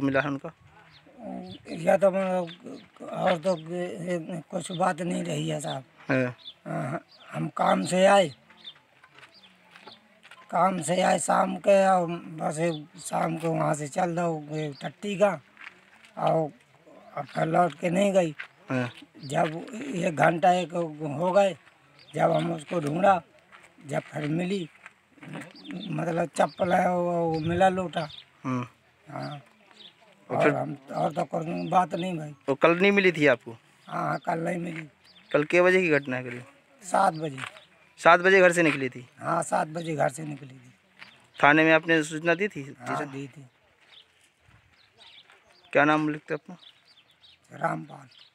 आपको मिला है उनका? या तो और तो कुछ बात नहीं रही है साहब। हम काम से आए शाम के, और बस शाम को वहाँ से चल दो टट्टी का, और फिर लौट के नहीं गई। जब 1 घंटा हो गए, जब हम उसको ढूंढा, जब फिर मिली, मतलब चप्पल है वो मिला लोटा। हाँ, और हम और तो कोई बात नहीं भाई। वो कल नहीं मिली थी आपको? हाँ, कल नहीं मिली। कल कितने बजे की घटना है करीब? 7 बजे। 7 बजे घर से निकली थी? हाँ, 7 बजे घर से निकली थी। थाने में आपने सूचना दी थी? हाँ, दी थी। क्या नाम लिखते अपना? रामपाल।